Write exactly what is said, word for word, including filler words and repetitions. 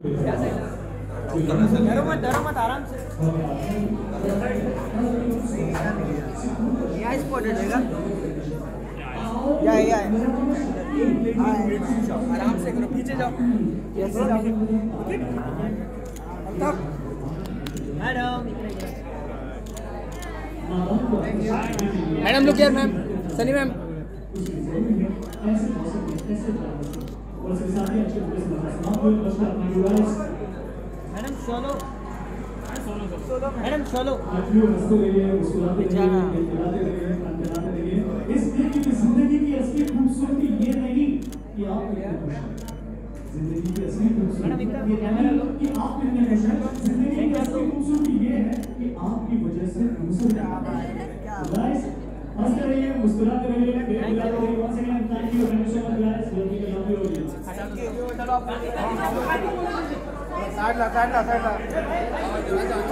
डरो मत डरो मत आराम से। यहाँ स्पॉटेड रहेगा। या या आराम से करो, पीछे जाओ, ऐसे जाओ। Madam madam look here ma'am, Sunny ma'am. Madam solo madam solo जिंदगी की असली खूबसूरती ये नहीं कि आप जिंदगी की असली खूबसूरती कि आप जिंदगी की असली खूबसूरती ये है कि आपकी वजह से दूसरे गाइस हंसते रहिए, मुस्कुराते रहिए, बेखुलाते रहिए। once again thank you very much guys, lovely का लवली ऑडियंस। साइड ला साइड ला साइड ला